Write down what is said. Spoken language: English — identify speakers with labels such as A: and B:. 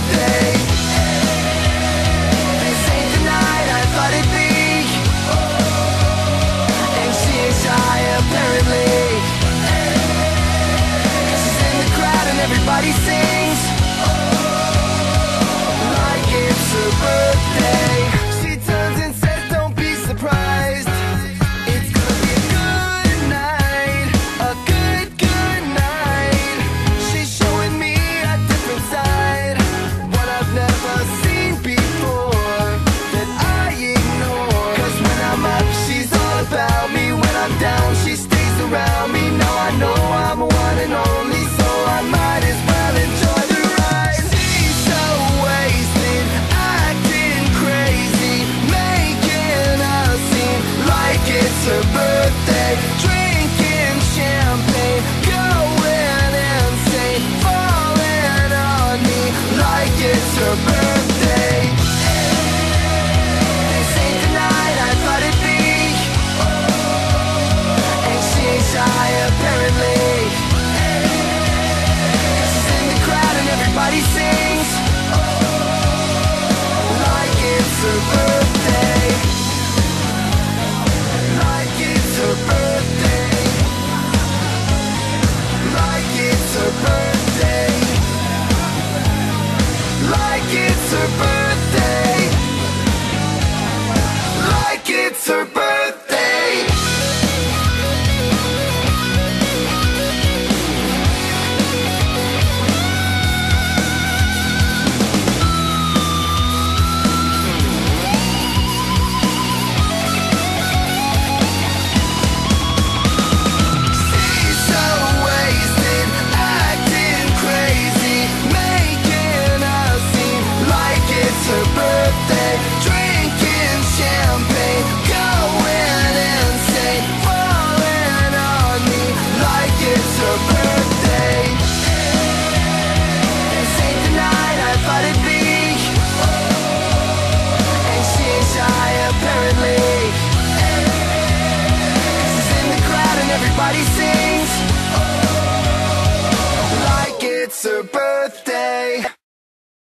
A: birthday. This ain't the night I thought it'd be, and she ain't shy apparently. She's in the crowd and everybody sings like it's her birthday. She turns and says, don't be surprised, it's gonna be a good night, a good night. She's showing me a different side, one I've never seen before, that I ignore. Cause when I'm up, she's all about me. When I'm down, she stays around me. Now I know I'm a one and only, so I might as well enjoy the ride. She's so wasted, acting crazy, making a scene like it's her birthday. Drinking champagne, going insane, falling on me like it's her birthday. This ain't the night I thought it'd be, and she ain't shy apparently. She's in the crowd and everybody sings like it's her birthday. Like it's her birthday. Like it's her birthday. Like it's her birthday. Like it's her birthday. She's so wasted, acting crazy, making a scene like it's her birthday. Drinking champagne, going insane, falling on me like it's her birthday. This ain't the night I thought it'd be, and she ain't shy apparently. She's in the crowd and everybody sings like it's her birthday.